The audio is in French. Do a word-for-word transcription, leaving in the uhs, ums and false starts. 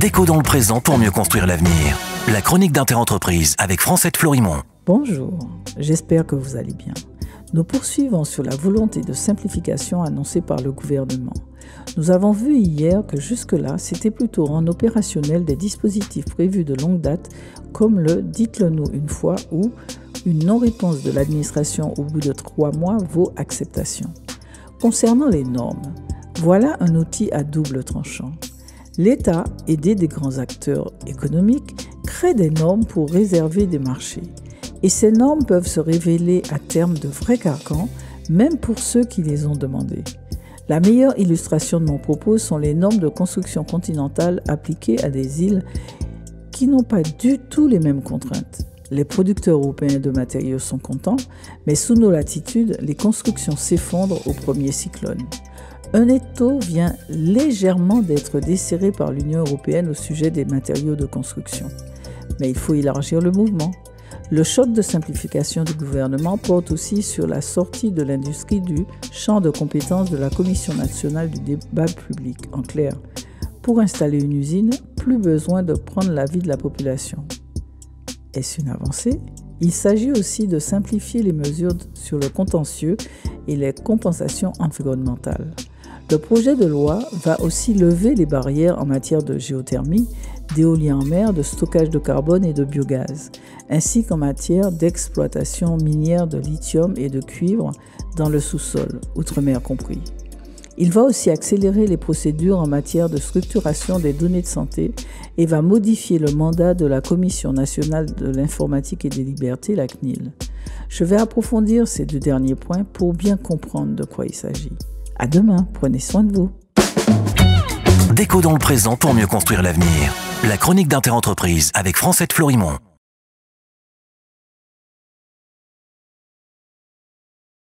Déco dans le présent pour mieux construire l'avenir. La chronique d'Interentreprise avec Francette Florimond. Bonjour, j'espère que vous allez bien. Nous poursuivons sur la volonté de simplification annoncée par le gouvernement. Nous avons vu hier que jusque-là, c'était plutôt rendre opérationnel des dispositifs prévus de longue date comme le « dites-le nous une fois » ou une non-réponse de l'administration au bout de trois mois vaut acceptation. Concernant les normes, voilà un outil à double tranchant. L'État, aidé des grands acteurs économiques, crée des normes pour réserver des marchés. Et ces normes peuvent se révéler à terme de vrais carcans, même pour ceux qui les ont demandées. La meilleure illustration de mon propos sont les normes de construction continentale appliquées à des îles qui n'ont pas du tout les mêmes contraintes. Les producteurs européens de matériaux sont contents, mais sous nos latitudes, les constructions s'effondrent au premier cyclone. Un étau vient légèrement d'être desserré par l'Union européenne au sujet des matériaux de construction. Mais il faut élargir le mouvement. Le choc de simplification du gouvernement porte aussi sur la sortie de l'industrie du champ de compétences de la Commission nationale du débat public. En clair, pour installer une usine, plus besoin de prendre l'avis de la population. Est-ce une avancée ? Il s'agit aussi de simplifier les mesures sur le contentieux et les compensations environnementales. Le projet de loi va aussi lever les barrières en matière de géothermie, d'éolien en mer, de stockage de carbone et de biogaz, ainsi qu'en matière d'exploitation minière de lithium et de cuivre dans le sous-sol, outre-mer compris. Il va aussi accélérer les procédures en matière de structuration des données de santé et va modifier le mandat de la Commission nationale de l'informatique et des libertés, la C N I L. Je vais approfondir ces deux derniers points pour bien comprendre de quoi il s'agit. À demain, prenez soin de vous. Déco dans le présent pour mieux construire l'avenir. La chronique d'Interentreprise avec Francette Florimond.